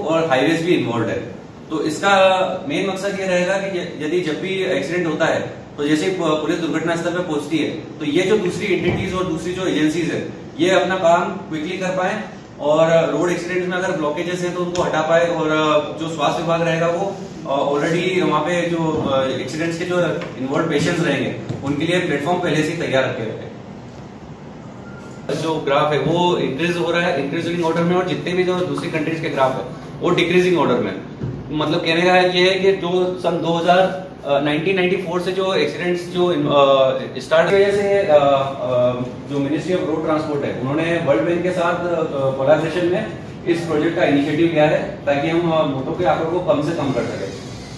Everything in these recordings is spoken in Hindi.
और हाईवेज भी इन्वॉल्व है। तो इसका मेन मकसद ये रहेगा कि यदि जब भी एक्सीडेंट होता है तो जैसे ही पुलिस दुर्घटना स्थल पे पहुंचती है तो ये जो दूसरी एंटिटीज और दूसरी जो एजेंसीज है ये अपना काम क्विकली कर पाए और रोड एक्सीडेंट में अगर ब्लॉकेजेस हैं तो उनको हटा पाए, और जो स्वास्थ्य विभाग रहेगा वो ऑलरेडी वहाँ पे जो एक्सीडेंट्स के जो इन्वॉल्व पेशेंट्स रहेंगे उनके लिए प्लेटफॉर्म पहले से तैयार रखे हुए हैं। जो ग्राफ है वो इंक्रीज हो रहा है इंक्रीजिंग ऑर्डर में, और जितने भी जो दूसरी कंट्रीज के ग्राफ है वो डिक्रीजिंग ऑर्डर में। मतलब कहने का ये है कि जो सन 1994 से जो एक्सीडेंट्स जो स्टार्ट वजह से जो मिनिस्ट्री ऑफ रोड ट्रांसपोर्ट है उन्होंने वर्ल्ड बैंक के साथ कोलैबोरेशन में इस प्रोजेक्ट का इनिशिएटिव लिया है ताकि हम मोटों के आंकड़ों को कम से कम कर सके।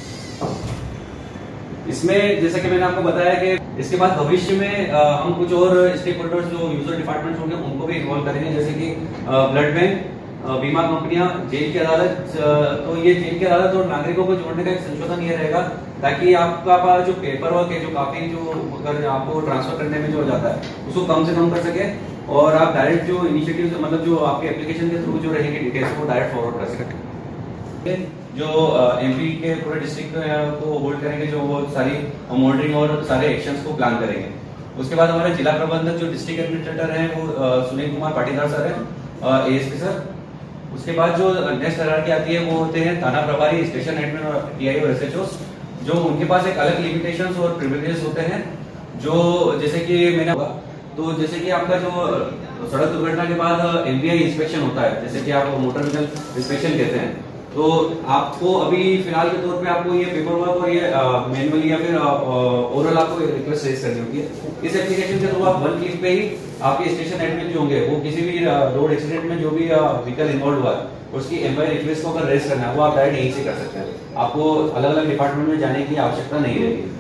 इसमें जैसे कि मैंने आपको बताया कि इसके बाद भविष्य में हम कुछ और स्टेक होल्डर्स जो यूजर डिपार्टमेंट होंगे उनको भी इन्वॉल्व करेंगे, जैसे कि ब्लड बैंक, बीमा कंपनियां, जेल की अदालत। तो ये जेल की अदालत और नागरिकों को जोड़ने का एक संशोधन ये रहेगा ताकि आपका पास जो पेपर वर्क है जो काफी जो अगर आपको ट्रांसफर करने में जो हो जाता है उसको कम से कम कर सके, और आप डायरेक्ट जो इनिशिएटिव मतलब जो आपके एप्लीकेशन के थ्रू जो रहेंगे डिटेल्स को डायरेक्ट फॉरवर्ड कर सके। जो एमपी के पूरे डिस्ट्रिक्ट को होल्ड करेंगे, जो वो सारी मॉनिटरिंग और सारे एक्शंस को प्लान करेंगे। उसके बाद हमारे जिला प्रबंधक जो डिस्ट्रिक्ट एडमिनिस्ट्रेटर हैं वो सुनील कुमार पाटीदार सर हैं, एएसपी सर। उसके बाद जो नेक्स्ट हायरार्की आती है वो होते हैं थाना प्रभारी, स्टेशन एडमिन और टीआई और एसएचओ, जो उनके पास एक अलग लिमिटेशंस और प्रिविलेजेस होते हैं। जो जैसे कि मैंने तो जैसे कि आपका जो सड़क दुर्घटना के बाद एमवीआई इंस्पेक्शन होता है, जैसे कि आप मोटर व्हीकल इंस्पेक्शन कहते हैं, तो आपको अभी फिलहाल के तौर पे आपको ये पेपर वर्क और ये मैनुअली या फिर ओरल आपको रिक्वेस्ट रेज करनी होती है। इस एप्लीकेशन के थ्रू आप वन क्लिक पे ही आपके स्टेशन एडमिन जो होंगे वो किसी भी रोड एक्सीडेंट में जो भी व्हीकल इन्वॉल्व हुआ है उसकी एमवाई रिक्वेस्ट को अगर रेज करना है वो आप डायरेक्ट यहीं से कर सकते हैं। आपको अलग अलग डिपार्टमेंट में जाने की आवश्यकता नहीं रहेगी।